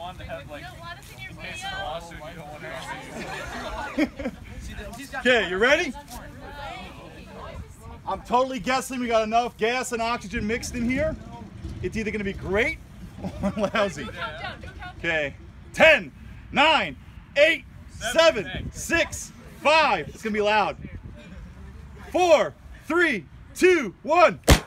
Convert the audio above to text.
wanted to have, like, in case of a lawsuit, you don't want to see. Okay, you ready? I'm totally guessing we got enough gas and oxygen mixed in here. It's either going to be great or lousy. Okay, 10, 9, 8, 7, 6, 5. It's going to be loud. 4, 3, 2, 1.